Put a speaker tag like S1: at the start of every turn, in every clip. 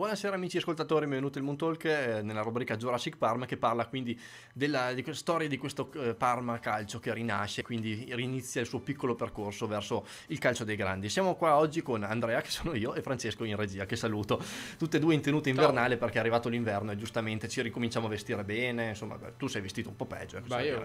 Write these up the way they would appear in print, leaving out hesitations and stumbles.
S1: Buonasera amici ascoltatori, benvenuti al Moon Talk nella rubrica Jurassic Parma, che parla quindi di questa storia di questo Parma calcio che rinasce, quindi rinizia il suo piccolo percorso verso il calcio dei grandi. Siamo qua oggi con Andrea, che sono io, e Francesco in regia, che saluto, tutte e due in tenuta invernale perché è arrivato l'inverno e giustamente ci ricominciamo a vestire bene. Insomma, tu sei vestito un po' peggio.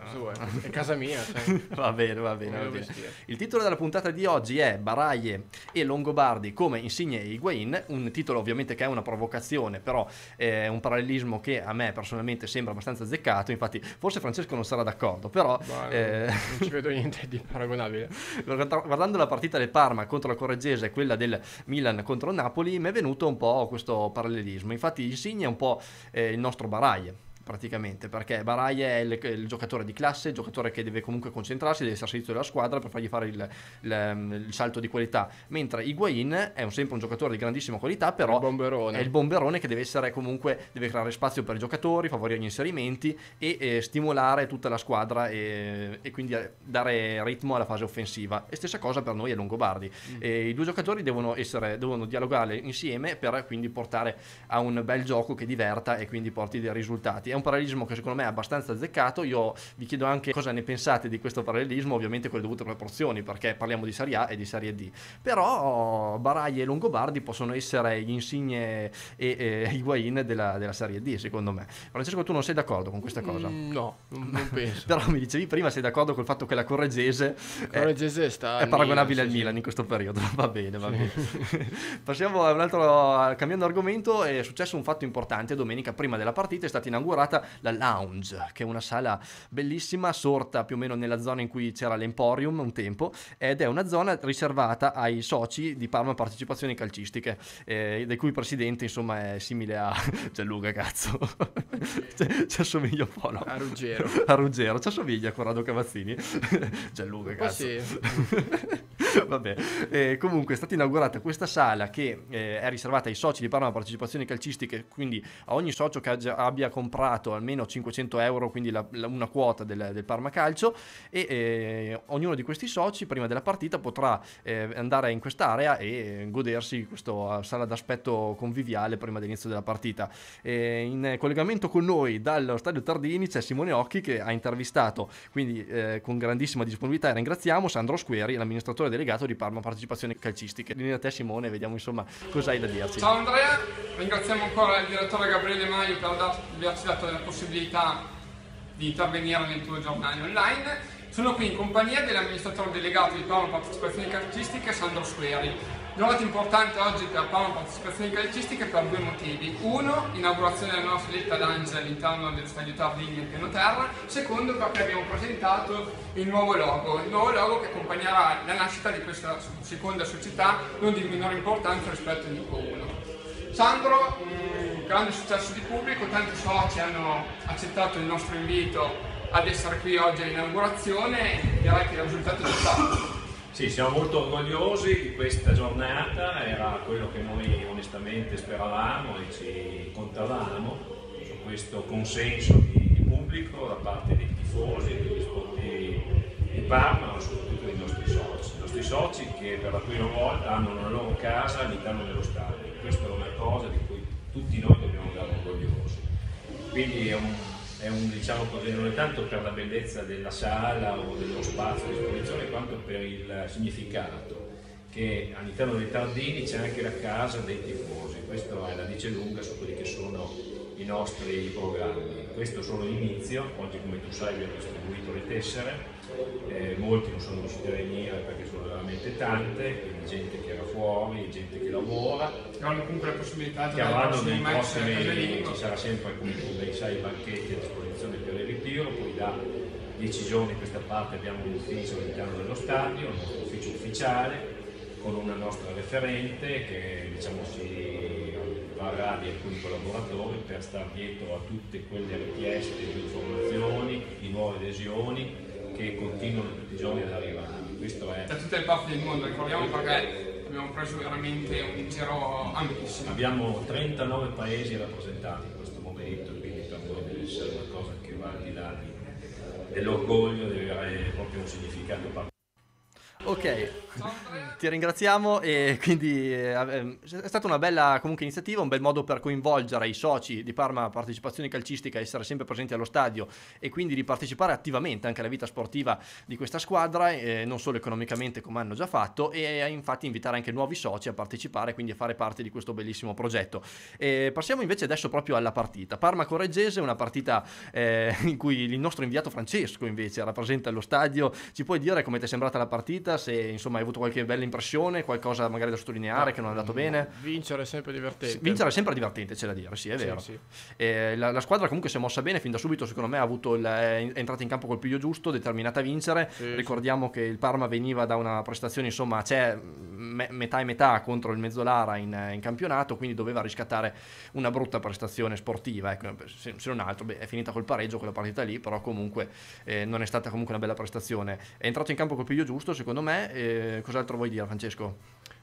S2: È casa mia, cioè.
S1: Va bene. Il titolo della puntata di oggi è Baraglie e Longobardi come Insigne e Higuain, un titolo ovviamente che è una provocazione, però è un parallelismo che a me personalmente sembra abbastanza azzeccato. Infatti forse Francesco non sarà d'accordo, però
S2: non ci vedo niente di paragonabile.
S1: Guardando la partita del Parma contro la Correggese e quella del Milan contro il Napoli, mi è venuto un po' questo parallelismo. Infatti Insigne è un po' il nostro Baraglie, praticamente, perché Baraglia è il giocatore di classe, il giocatore che deve comunque concentrarsi, deve essere al servizio della squadra per fargli fare il salto di qualità, mentre Higuain è sempre un giocatore di grandissima qualità, però è il bomberone che deve essere comunque, deve creare spazio per i giocatori, favorire gli inserimenti e stimolare tutta la squadra e quindi dare ritmo alla fase offensiva. E stessa cosa per noi è Longobardi. I due giocatori devono dialogare insieme per quindi portare a un bel gioco che diverta e quindi porti dei risultati. È un parallelismo che secondo me è abbastanza azzeccato. Io vi chiedo anche cosa ne pensate di questo parallelismo, ovviamente con le dovute proporzioni, perché parliamo di Serie A e di Serie D. Però Baraglia e Longobardi possono essere gli Insigne e Higuain della Serie D, secondo me. Francesco, tu non sei d'accordo con questa cosa?
S2: No, non penso.
S1: Però mi dicevi prima, sei d'accordo col fatto che la Correggese è paragonabile al Milan in questo periodo. Va bene. Passiamo a un altro, cambiando argomento. È successo un fatto importante domenica. Prima della partita è stata inaugurata la Lounge, che è una sala bellissima sorta più o meno nella zona in cui c'era l'Emporium un tempo, ed è una zona riservata ai soci di Parma Partecipazioni Calcistiche, del cui presidente insomma è simile a Gianluca, cazzo. Ci assomiglia un po', no?
S2: A Ruggero
S1: ci assomiglia a Corrado Cavazzini. Gianluca, cazzo.
S2: Sì.
S1: Vabbè, comunque è stata inaugurata questa sala che è riservata ai soci di Parma Partecipazioni Calcistiche, quindi a ogni socio che abbia comprato almeno 500 euro, quindi una quota del Parma Calcio, e ognuno di questi soci prima della partita potrà andare in quest'area e godersi questa sala d'aspetto conviviale prima dell'inizio della partita. In collegamento con noi dallo Stadio Tardini c'è Simone Occhi, che ha intervistato quindi con grandissima disponibilità, e ringraziamo Sandro Squeri, l'amministratore delegato di Parma Partecipazioni Calcistiche. Linea a te, Simone, vediamo insomma cosa hai da dirci.
S3: Ciao Andrea, ringraziamo ancora il direttore Gabriele Maio per averci dato la possibilità di intervenire nel tuo giornale online. Sono qui in compagnia dell'amministratore delegato di Parma Partecipazioni Calcistiche, Sandro Squeri. Giornata importante oggi per Parma Partecipazioni Calcistiche per due motivi. Uno, inaugurazione della nostra Letta Lounge all'interno dello Stadio Tardini al piano terra. Secondo, perché abbiamo presentato il nuovo logo che accompagnerà la nascita di questa seconda società, non di minore importanza rispetto al Nico 1. Sandro, un grande successo di pubblico, tanti soci hanno accettato il nostro invito ad essere qui oggi all'inaugurazione e direi che il risultato è stato.
S4: Sì, siamo molto orgogliosi di questa giornata, era quello che noi onestamente speravamo e ci contavamo su questo consenso di pubblico da parte dei tifosi, degli sportivi di Parma, ma soprattutto dei nostri soci che per la prima volta hanno una loro casa all'interno dello stadio. Questa è una cosa di cui tutti noi dobbiamo andare orgogliosi. Quindi è un diciamo così, non è tanto per la bellezza della sala o dello spazio a disposizione, quanto per il significato che all'interno dei Tardini c'è anche la casa dei tifosi. Questo la dice lunga su quelli che sono i nostri programmi. Questo è solo l'inizio. Oggi, come tu sai, abbiamo distribuito le tessere, molti non sono riusciti a venire perché sono veramente tante, quindi gente che era fuori, gente che lavora,
S3: che hanno comunque la possibilità
S4: che avranno nei prossimi, ci sarà sempre, come tu ben sai, banchetti a disposizione per il ritiro. Poi da 10 giorni a questa parte abbiamo un ufficio all'interno dello stadio, un nostro ufficio ufficiale con una nostra referente che diciamo si varrà di alcuni collaboratori per stare dietro a tutte quelle richieste di informazioni, di nuove adesioni che continuano tutti i giorni ad arrivare. Questo è
S3: da tutte le parti del mondo, ricordiamo, perché abbiamo preso veramente un giro amplissimo.
S4: Abbiamo 39 paesi rappresentati in questo momento, quindi per noi deve essere una cosa che va al di là dell'orgoglio, deve avere proprio un significato particolare.
S1: Ok, ti ringraziamo e quindi è stata una bella comunque iniziativa, un bel modo per coinvolgere i soci di Parma Partecipazione Calcistica, essere sempre presenti allo stadio e quindi di partecipare attivamente anche alla vita sportiva di questa squadra, non solo economicamente come hanno già fatto, e infatti invitare anche nuovi soci a partecipare, quindi a fare parte di questo bellissimo progetto. Passiamo invece adesso proprio alla partita. Parma-Correggese, una partita in cui il nostro inviato Francesco invece rappresenta allo stadio. Ci puoi dire come ti è sembrata la partita? Se insomma hai avuto qualche bella impressione, qualcosa magari da sottolineare che non è andato bene?
S2: Vincere è sempre divertente.
S1: Vincere è sempre divertente, c'è da dire, sì, è vero.
S2: Sì.
S1: La squadra comunque si è mossa bene fin da subito, secondo me è entrata in campo col piglio giusto, determinata a vincere.
S2: Sì,
S1: ricordiamo che il Parma veniva da una prestazione, insomma, c'è metà e metà contro il Mezzolara in campionato, quindi doveva riscattare una brutta prestazione sportiva, ecco, se non altro. È finita col pareggio quella partita lì, però comunque non è stata comunque una bella prestazione. È entrato in campo col piglio giusto, secondo me. Cos'altro vuoi dire, Francesco?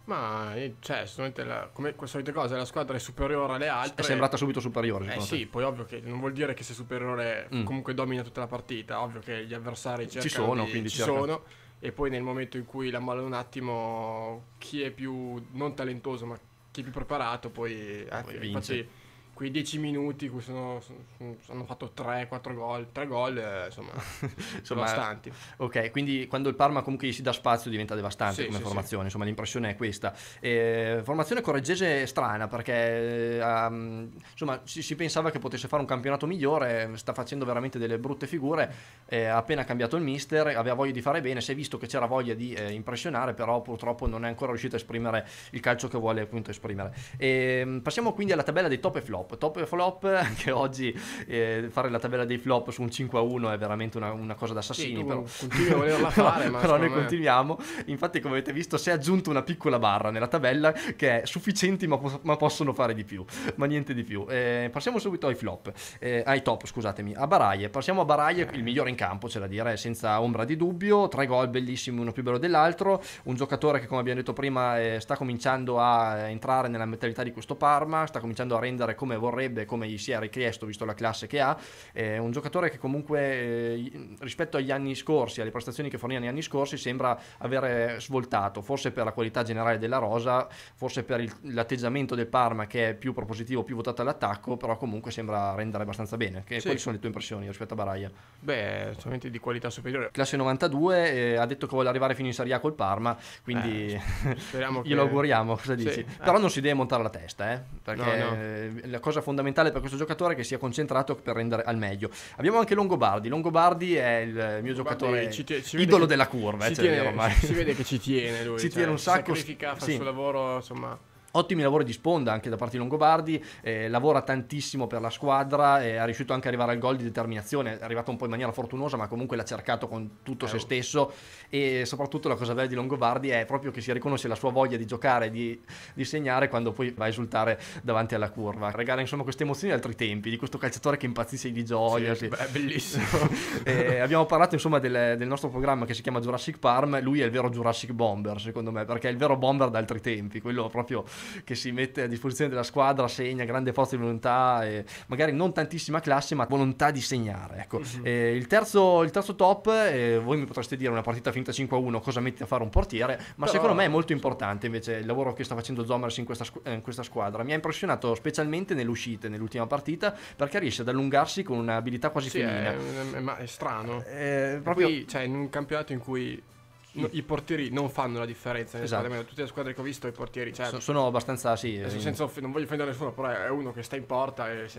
S2: Ma cioè, come quelle solite cose, la squadra è superiore alle altre.
S1: È sembrata subito superiore.
S2: Sì, poi ovvio che non vuol dire che sei superiore comunque domina tutta la partita. Ovvio che gli avversari ci sono. E poi nel momento in cui la molla un attimo, chi è più non talentoso ma chi è più preparato poi
S1: vince.
S2: Infatti quei 10 minuti cui hanno fatto 3-4 gol, 3 gol, insomma, devastanti.
S1: Ok, quindi quando il Parma comunque gli si dà spazio diventa devastante come formazione, insomma l'impressione è questa. Formazione correggese strana perché insomma si pensava che potesse fare un campionato migliore, sta facendo veramente delle brutte figure, ha appena cambiato il mister, aveva voglia di fare bene, si è visto che c'era voglia di impressionare, però purtroppo non è ancora riuscito a esprimere il calcio che vuole appunto esprimere. Passiamo quindi alla tabella dei top e flop. Top e flop, anche oggi fare la tabella dei flop su un 5-1 è veramente una cosa da assassini.
S2: Sì,
S1: però
S2: continui a volerla fare, ma
S1: però noi continuiamo. Infatti, come avete visto, si è aggiunto una piccola barra nella tabella che è sufficienti, ma possono fare di più, ma niente di più. Passiamo subito ai flop, ai top, scusatemi. A Baraie, passiamo a Baraie, il migliore in campo, c'è da dire, senza ombra di dubbio. 3 gol bellissimi, uno più bello dell'altro. Un giocatore che, come abbiamo detto prima, sta cominciando a entrare nella mentalità di questo Parma, sta cominciando a rendere come vorrebbe, come gli si è richiesto visto la classe che ha. Un giocatore che comunque rispetto agli anni scorsi, alle prestazioni che forniva negli anni scorsi, sembra avere svoltato, forse per la qualità generale della rosa, forse per l'atteggiamento del Parma che è più propositivo, più votato all'attacco, però comunque sembra rendere abbastanza bene. Quali sono le tue impressioni rispetto a Baraia?
S2: Beh, solamente di qualità superiore.
S1: Classe 92, ha detto che vuole arrivare fino in Serie A col Parma, quindi
S2: speriamo
S1: glielo auguriamo, cosa dici?
S2: Sì.
S1: Però non si deve montare la testa, perché
S2: no.
S1: la cosa fondamentale per questo giocatore è che sia concentrato per rendere al meglio. Abbiamo anche Longobardi è il mio giocatore idolo della curva,
S2: si vede che ci tiene lui,
S1: ci tiene un sacco,
S2: sacrifica, fa il suo lavoro, insomma.
S1: Ottimi lavori di sponda anche da parte di Longobardi, lavora tantissimo per la squadra, è riuscito anche ad arrivare al gol di determinazione, è arrivato un po' in maniera fortunosa ma comunque l'ha cercato con tutto se stesso, e soprattutto la cosa bella di Longobardi è proprio che si riconosce la sua voglia di giocare, di segnare quando poi va a esultare davanti alla curva, regala insomma queste emozioni di altri tempi, di questo calciatore che impazzisce di gioia.
S2: Sì. È bellissimo.
S1: Abbiamo parlato insomma del nostro programma che si chiama Jurassic Parm, lui è il vero Jurassic Bomber secondo me, perché è il vero bomber da altri tempi, quello proprio che si mette a disposizione della squadra, segna, grande forza di volontà, e magari non tantissima classe ma volontà di segnare, ecco. Il terzo top, voi mi potreste dire una partita finita 5-1 cosa metti a fare un portiere, ma però, secondo me è molto importante invece il lavoro che sta facendo Zomers in questa squadra. Mi ha impressionato specialmente nelle uscite nell'ultima partita, perché riesce ad allungarsi con un'abilità quasi femminile.
S2: È strano,
S1: proprio
S2: qui, cioè, in un campionato in cui i portieri non fanno la differenza,
S1: esatto.
S2: Tutte le squadre che ho visto i portieri, cioè,
S1: sono abbastanza
S2: non voglio offendere nessuno, però è uno che sta in porta e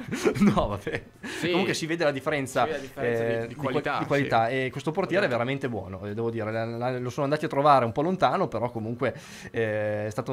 S1: no vabbè, comunque si vede la differenza,
S2: di qualità,
S1: di qualità. E questo portiere è veramente buono, devo dire, lo sono andati a trovare un po' lontano, però comunque è stata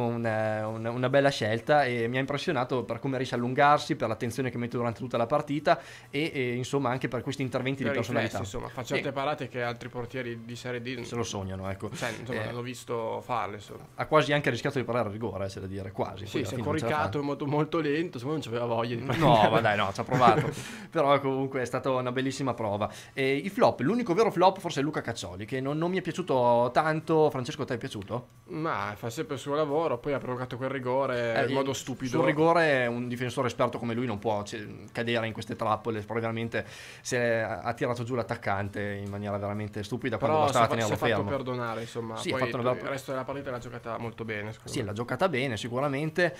S1: una bella scelta e mi ha impressionato per come riesce a allungarsi, per l'attenzione che mette durante tutta la partita e insomma anche per questi interventi di personalità,
S2: insomma, fa certe parate che altri portieri di Serie D
S1: se lo sognano, ecco.
S2: Insomma, l'ho visto farle.
S1: Ha quasi anche rischiato di parare a rigore, c'è da dire, quasi.
S2: Sì, si è coricato in modo molto lento, secondo me non c'aveva voglia di fare.
S1: No, ma dai, no, ci ha provato. Però comunque è stata una bellissima prova. E i flop, l'unico vero flop forse è Luca Caccioli, che non mi è piaciuto tanto. Francesco, a te è piaciuto?
S2: Ma fa sempre il suo lavoro, poi ha provocato quel rigore in modo stupido.
S1: Sul rigore un difensore esperto come lui non può cadere in queste trappole, probabilmente ha tirato giù l'attaccante in maniera veramente stupida, quando bastava tenerlo fermo.
S2: perdonare, insomma.
S1: Sì,
S2: poi il resto della partita l'ha giocata molto bene.
S1: Sì, l'ha giocata bene sicuramente,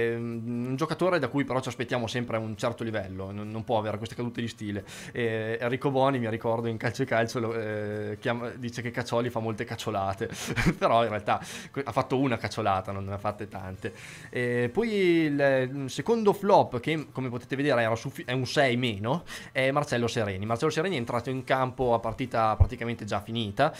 S1: un giocatore da cui però ci aspettiamo sempre a un certo livello, non può avere queste cadute di stile. Enrico Boni, mi ricordo, in Calcio e Calcio dice che Caccioli fa molte cacciolate però in realtà ha fatto una cacciolata, non ne ha fatte tante. Poi il secondo flop, che come potete vedere è un 6 meno, è Marcello Sereni. Marcello Sereni è entrato in campo a partita praticamente già finita,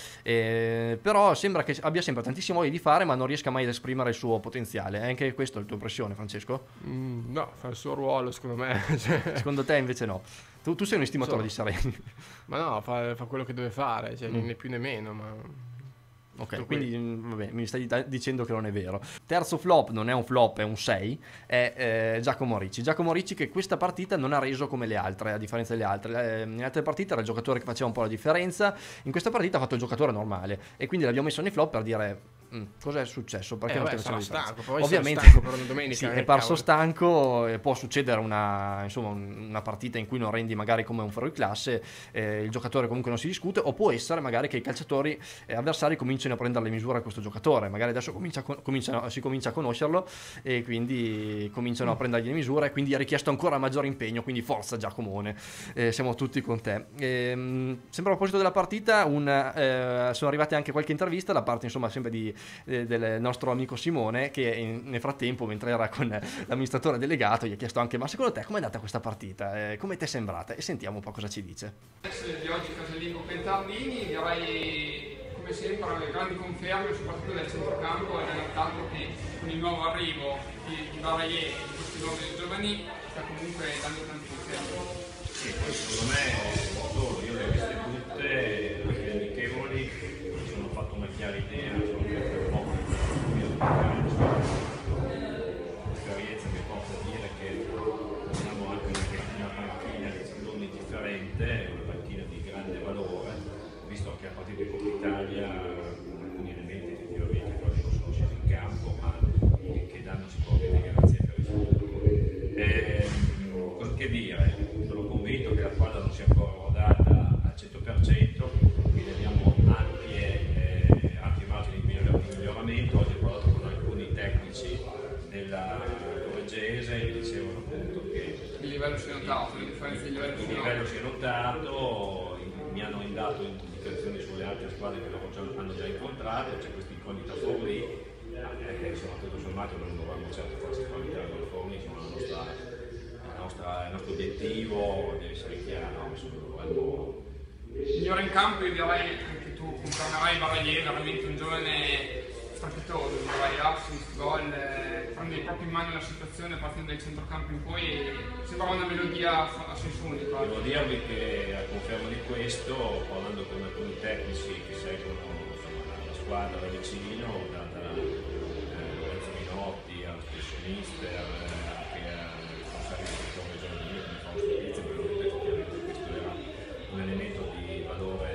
S1: però sembra che abbia sempre tantissimo voglia di fare, ma non riesca mai ad esprimere il suo potenziale. È anche questa la tua impressione, Francesco?
S2: No, fa il suo ruolo, secondo me.
S1: Secondo te invece no? Tu sei un estimatore di Sereni.
S2: Ma no, fa quello che deve fare, cioè né più né meno, ma...
S1: Ok, quindi vabbè, mi stai dicendo che non è vero. Terzo flop, non è un flop, è un 6, è Giacomo Ricci. Giacomo Ricci, che questa partita non ha reso come le altre, a differenza delle altre. Nelle altre partite era il giocatore che faceva un po' la differenza, in questa partita ha fatto il giocatore normale, e quindi l'abbiamo messo nei flop per dire cos'è successo, perché non
S2: sarà stanco, poi
S1: ovviamente
S2: stanco per una domenica,
S1: sì, è parso stanco, può succedere una partita in cui non rendi magari come un fuoriclasse, il giocatore comunque non si discute, o può essere magari che i calciatori avversari cominciano a prendere le misure a questo giocatore, magari adesso si comincia a conoscerlo e quindi cominciano a prendergli le misure, e quindi ha richiesto ancora maggiore impegno, quindi forza Giacomone, siamo tutti con te. Sempre a proposito della partita, sono arrivate anche qualche intervista da parte insomma sempre del nostro amico Simone, che nel frattempo, mentre era con l'amministratore delegato, gli ha chiesto anche: ma secondo te com'è andata questa partita? Come ti è sembrata? E sentiamo un po' cosa ci dice.
S3: Di oggi casalingo Pentardini, direi come sempre le grandi conferme soprattutto del centrocampo, e notato che con il nuovo arrivo di Baraye e di questi nuovi giovani sta comunque dando tanti conferme.
S4: Sì, poi secondo me io le ho viste tutte, le amichevoli, mi sono fatto una chiara idea l'esperienza mi porta a dire che abbiamo anche una panchina di differente, una panchina di grande valore, visto che a partire di Coppa Italia alcuni elementi effettivamente quasi non sono scesi in campo, ma che danno sicuramente garanzie per il futuro. Cosa che dire? Sono convinto che la squadra non sia ancora rodata al 100%, quindi abbiamo ampi margini di miglioramento. Oggi ho parlato con alcuni tecnici della Correggese e mi dicevano appunto che
S3: il livello si è notato, la differenza di livello
S4: si è notato, mi hanno dato indicazioni sulle altre squadre che loro hanno già incontrato, c'è questa incognita Forlì, insomma tutto sommato non dovremmo certo farci spaventare dal Forlì, insomma il nostro obiettivo deve essere chiaro, insomma dovremmo...
S3: Migliore in campo, io direi, anche tu confermerai Baraye, veramente un giovane strepitoso, direi assist, gol, prende proprio in mano la situazione partendo dal centrocampo in poi, sembrava una melodia a senso unico.
S4: Devo dirvi che a conferma di questo, parlando con alcuni tecnici che seguono la squadra da vicino, da Lorenzo Minotti allo stesso mister, anche al commissario di settore giovanile come Fausto Pizzi, per effettivamente questo era un elemento di valore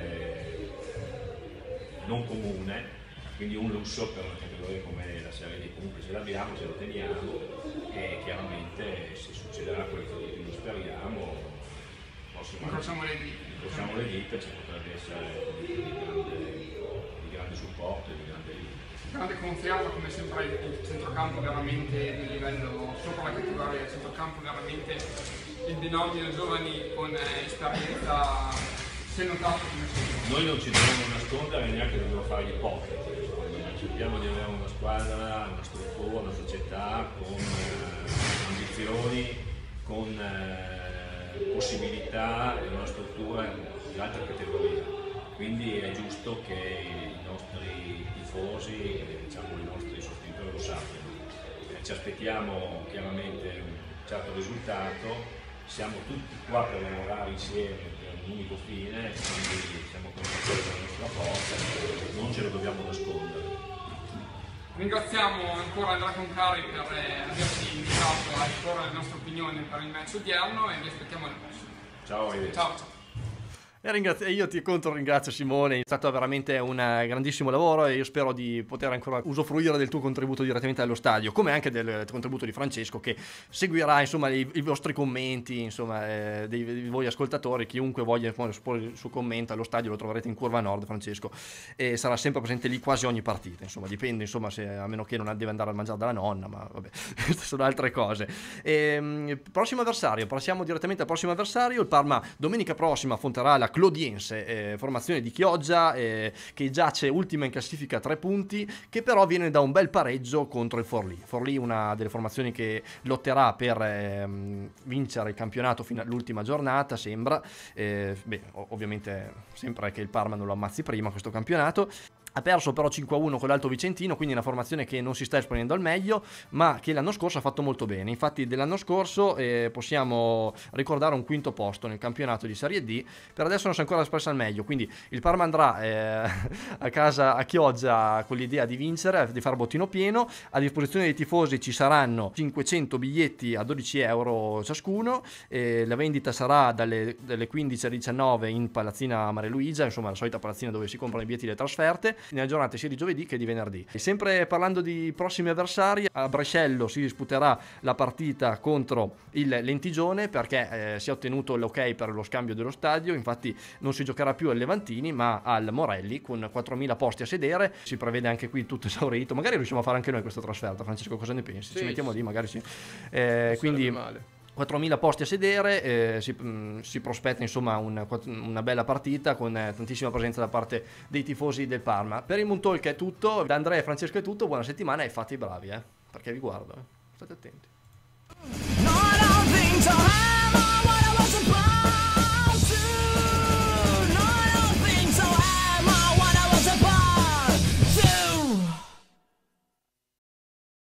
S4: non comune, quindi un lusso per una categoria come la Serie D. Comunque ce l'abbiamo, ce lo teniamo, e chiaramente se succederà quello che tutti noi speriamo,
S3: incrociamo
S4: le dita, ci potrebbe essere di grande supporto e di grande aiuto.
S3: Grande conferma, come sempre il centrocampo veramente di livello sopra la categoria del centrocampo, veramente il binomio giovani con esperienza si è notato come sempre.
S4: Noi non ci dobbiamo nascondere, neanche dobbiamo fare gli ipocriti. Cerchiamo di avere una squadra, una struttura, una società con ambizioni, con possibilità e una struttura di altra categoria. Quindi è giusto che i nostri tifosi, diciamo i nostri sostenitori lo sappiano. Ci aspettiamo chiaramente un certo risultato, siamo tutti qua per lavorare insieme per un unico fine, quindi siamo consapevoli della nostra forza, non ce lo dobbiamo nascondere.
S3: Ringraziamo ancora Andrea Concari per averci invitato a esporre la nostra opinione per il match odierno e vi aspettiamo alla prossima.
S4: Ciao,
S3: ciao.
S1: E io ti ringrazio Simone, è stato veramente un grandissimo lavoro e io spero di poter ancora usufruire del tuo contributo direttamente dallo stadio, come anche del contributo di Francesco, che seguirà insomma i vostri commenti, insomma di voi ascoltatori. Chiunque voglia esporre il suo commento allo stadio lo troverete in Curva Nord, Francesco, e sarà sempre presente lì quasi ogni partita, insomma dipende, insomma, se, a meno che non deve andare a mangiare dalla nonna, ma vabbè, queste sono altre cose. Prossimo avversario, passiamo direttamente al prossimo avversario. Il Parma domenica prossima affronterà la Clodiense, formazione di Chioggia, che giace ultima in classifica a 3 punti, che però viene da un bel pareggio contro il Forlì. Forlì, una delle formazioni che lotterà per vincere il campionato fino all'ultima giornata, sembra. Ovviamente sempre che il Parma non lo ammazzi prima questo campionato. Ha perso però 5-1 con l'Alto Vicentino, quindi una formazione che non si sta esponendo al meglio, ma che l'anno scorso ha fatto molto bene. Infatti dell'anno scorso possiamo ricordare un quinto posto nel campionato di Serie D. Per adesso non si è ancora espresso al meglio, quindi il Parma andrà a casa a Chioggia con l'idea di vincere, di fare bottino pieno. A disposizione dei tifosi ci saranno 500 biglietti a 12 euro ciascuno, la vendita sarà dalle 15 alle 19 in Palazzina Maria Luigia, insomma la solita palazzina dove si comprano i biglietti delle trasferte, nella giornata sia di giovedì che di venerdì. E sempre parlando di prossimi avversari, a Brescello si disputerà la partita contro il Lentigione, perché si è ottenuto l'ok per lo scambio dello stadio. Infatti non si giocherà più al Levantini ma al Morelli, con 4.000 posti a sedere. Si prevede anche qui tutto esaurito, magari riusciamo a fare anche noi questa trasferta. Francesco, cosa ne pensi?
S2: Sì,
S1: ci mettiamo lì, magari sì.
S2: Non
S1: Quindi
S2: male.
S1: 4.000 posti a sedere, si prospetta insomma una bella partita con tantissima presenza da parte dei tifosi del Parma. Per il Moontalk è tutto, da Andrea e Francesco è tutto, buona settimana e fate i bravi, perché vi guardo, state attenti.